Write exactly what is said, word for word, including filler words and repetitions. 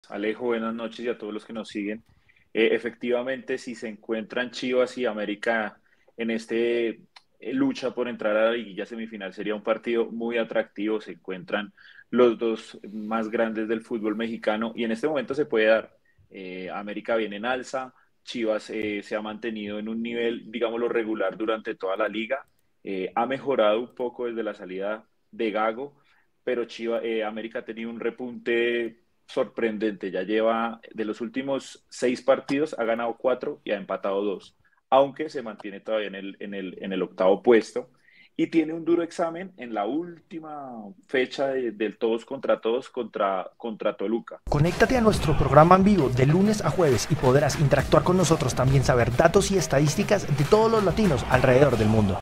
Alejo, buenas noches y a todos los que nos siguen. Eh, efectivamente, si se encuentran Chivas y América en este eh, lucha por entrar a la liguilla semifinal, sería un partido muy atractivo. Se encuentran los dos más grandes del fútbol mexicano y en este momento se puede dar. Eh, América viene en alza, Chivas eh, se ha mantenido en un nivel, digámoslo, regular durante toda la liga. Eh, ha mejorado un poco desde la salida de Gago, pero Chivas, eh, América ha tenido un repunte sorprendente. Ya lleva de los últimos seis partidos, ha ganado cuatro y ha empatado dos, aunque se mantiene todavía en el, en el, en el octavo puesto. Y tiene un duro examen en la última fecha de, del todos contra todos contra, contra Toluca. Conéctate a nuestro programa en vivo de lunes a jueves y podrás interactuar con nosotros, también saber datos y estadísticas de todos los latinos alrededor del mundo.